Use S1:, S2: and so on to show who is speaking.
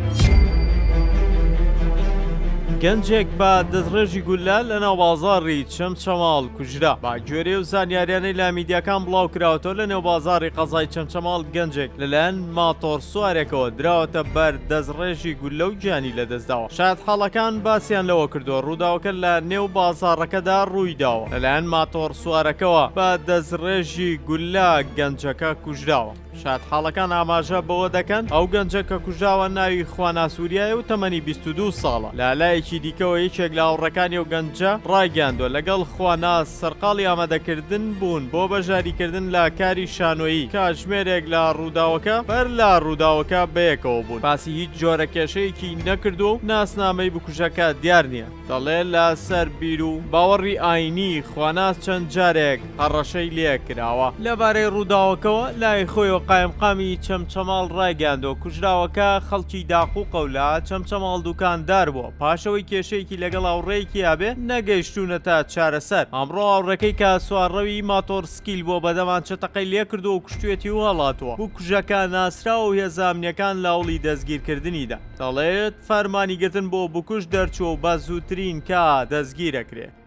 S1: گەنجێک بە دەستڕێژی گولە لەناو بازاڕی چەمچەماڵ کوژرا. با گوێرەی و زانیاریانەی لە میدیاکان بڵاو کراوەتەوە لە نێو بازاڕی قەزای چەمچەماڵ گەنجێک لەلایەن ماتۆر سوارێکەوە دراوەتە بەر دەستڕێژی گولە و گیانی لەدەستداوە. شایەت حاڵەکان باسییان لەوە کردووە ڕووداوەکە لە نێو بازاڕەکەدا ڕوویداوە لەلایەن ماتۆر سوارەکەەوە بە دەستڕێژی گولە گەنجەکە کوژراوە. شایەت حاڵەکان ئاماژە بەوە دەکەن ئەو گەنجە کە کوژراوە ناوی خوانا سووریایە و تەمەنی 22 ساڵە. لالایەکی دیکەوە یەکێک لە هاوڕەکانی و گەنجە ڕاگەاندووە لەگەڵ خوانا سەرقاڵی ئامادەکردن بوون بۆ بەژاریکردن لە کاری شانۆیی، کاتژمێرێک لە ڕووداوەکە بەر لە ڕووداوەکە بەیەکەوە بوون. باسی هیچ جۆرە کێشەیەکی نەکردو و ناسنامەی بکوژەکە دیار نییە. دەڵێ لە سەر بیر و باوەڕی ئاینی خواناس چەند جارێک هەڕەشەی لێ کراوە. لەبارەی ڕووداوەکەەوە لای خۆی قایمقامی چەمچەماڵ ڕایگەاندەوە کوژراوەکە خەڵکی داقوقە و لە چەمچەماڵ دوکاندار بووە. پاشەوەی کێشەیەکی لەگەڵ هاوڕێیەکی هەبێ نەگەیشتوونەتە چارەسەر. ئەمڕۆ هاوڕەکەی کە سوارڕەوی ماتۆر سکیل بۆ بەدەمان چەتەقەی لێ کردو و کوشتێتی و هەڵاتوە. بوو کوژەکە ناسراوە و هێزانامنیەکان لە هەوڵی دەستگیرکردنیدا. دەڵێت فەرمانی گرتن بۆ بکوژ دەرچووە و بە زووترین کە دەستگیرەکرێ.